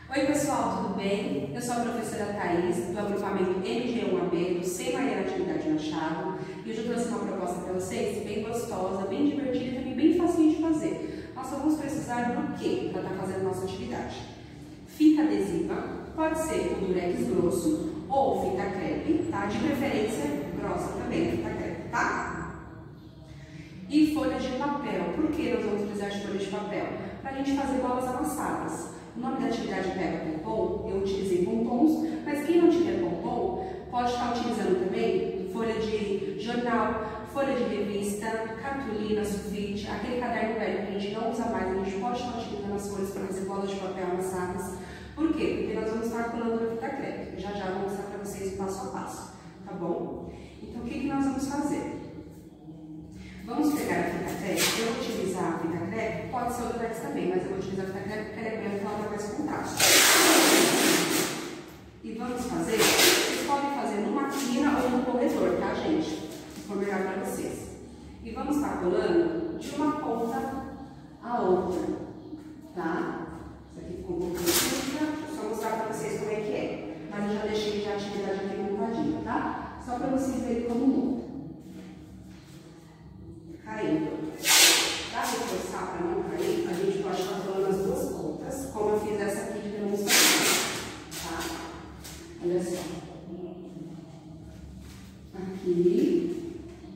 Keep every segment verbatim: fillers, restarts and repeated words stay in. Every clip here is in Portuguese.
Oi pessoal, tudo bem? Eu sou a professora Thaís, do agrupamento M G um A B, do C Maria Atividade Machado, e hoje eu trouxe uma proposta para vocês bem gostosa, bem divertida e também bem facinho de fazer. Nós só vamos precisar do quê para estar fazendo nossa atividade? Fita adesiva, pode ser o durex grosso ou fita crepe, tá? De preferência grossa também, fita crepe, tá? E folha de papel. Por que nós vamos precisar de folha de papel? Para a gente fazer bolas amassadas. O nome da atividade pega pompom, eu utilizei pompons, mas quem não tiver pompom pode estar utilizando também folha de jornal, folha de revista, cartolina, sulfite, aquele caderno velho que a gente não usa mais, a gente pode estar utilizando as folhas para fazer bolas de papel amassadas. Por quê? Porque nós vamos estar colando na fita crepe. Já já vou mostrar para vocês o passo a passo, tá bom? Então o que, que nós vamos fazer? Vamos pegar a fita crepe. Eu vou utilizar a fita crepe, pode ser o durex também, mas eu vou utilizar a fita crepe porque ela é branca e ela dá mais contraste. E vamos fazer, vocês podem fazer numa quina ou no corredor, tá, gente? Se for melhor para vocês. E vamos estar colando de uma ponta a outra, tá? Isso aqui ficou um pouco curta, só mostrar para vocês como é que é. Mas eu já deixei já a atividade aqui montadinha, tá? Só para vocês verem como monta. Caindo. Para reforçar, para não cair, a gente pode estar colando as duas pontas, como eu fiz essa aqui de demonstração, tá? Olha só. Aqui.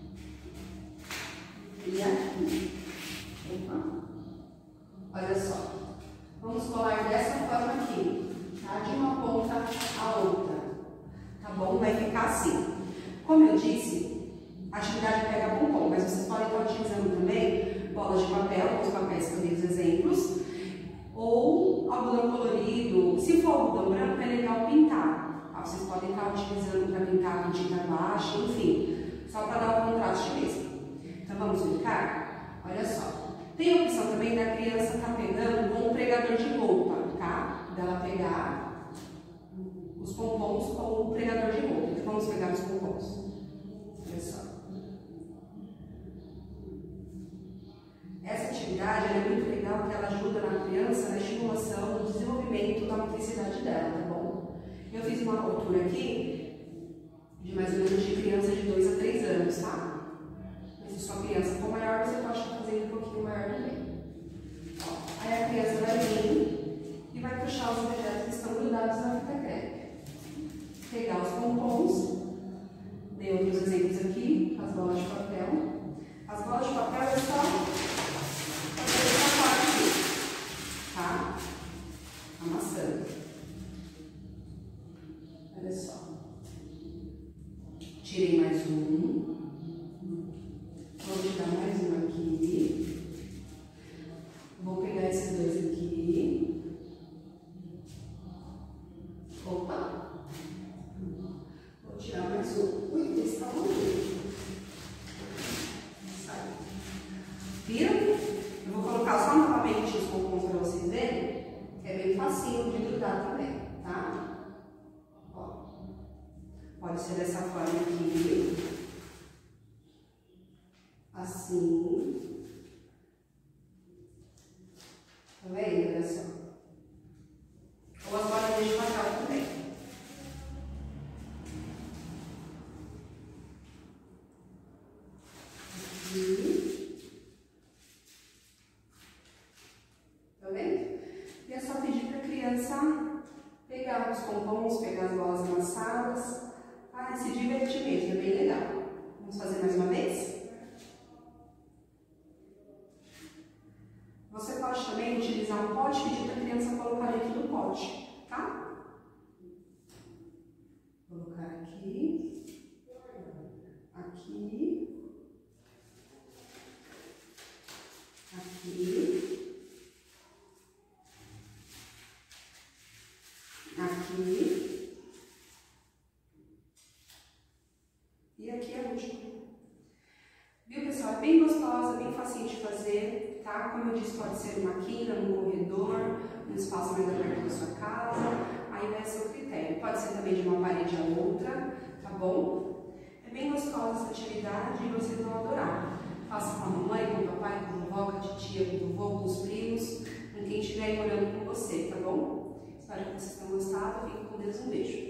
E aqui. Opa. Olha só. Vamos colar dessa forma aqui, tá? De uma ponta a outra, tá bom? Vai ficar assim. Como eu disse, a atividade pega pompom, mas vocês podem estar utilizando também bolas de papel, com os papéis que eu dei os exemplos, ou algodão colorido. Se for algodão branco, é legal pintar. Tá? Vocês podem estar utilizando para pintar com tinta baixa, enfim, só para dar o contraste mesmo. Então vamos brincar? Olha só. Tem a opção também da criança estar pegando com um pregador de roupa, tá? Dela pegar os pompons com o pregador de roupa. Então vamos pegar os pompons. Olha só. Essa atividade é muito legal porque ela ajuda na criança na estimulação do desenvolvimento da motricidade dela, tá bom? Eu fiz uma altura aqui de mais ou menos de criança de dois a três anos, tá? Mas se sua criança for maior, você pode estar fazendo um pouquinho maior também. Ó, aí a criança vai vir e vai puxar os objetos que estão grudados na fita crepe. Pegar os pompons, dei outros exemplos aqui, as bolas de papel. As bolas de papel é só fazer essa parte aqui, tá? Amassando. Olha só. Tirei mais um. Vou tirar mais um aqui. Vou pegar esses dois aqui. Opa! Vou tirar mais um. Ui, esse tá longe. Sai. Viram? Eu vou colocar só novamente os pompons para vocês verem. É bem facinho de grudar também, tá? Ó. Pode ser dessa forma aqui. Assim. Tá vendo? Olha só. Ou as bolinhas de papel também. Aqui. Tá vendo? E é só pedir para a criança pegar os pompons, pegar as bolas amassadas. Ah, se divertir mesmo, é bem legal. Vamos fazer mais uma vez? Você pode também utilizar um pote e pedir para a criança colocar dentro do pote, tá? Vou colocar aqui, aqui, aqui, aqui e aqui é a última. Viu, pessoal? É bem gostosa, bem facinho de fazer, tá? Como eu disse, pode ser uma quina, num corredor, num espaço mais aberto da sua casa, aí vai ser o critério. Pode ser também de uma parede a outra, tá bom? É bem gostosa essa atividade e vocês vão adorar. Faça com a mamãe, com o papai, com a vovó, com a titia, com o vovô, com os primos, com quem estiver morando com você, tá bom? Espero que vocês tenham gostado. Fiquem com Deus, um beijo.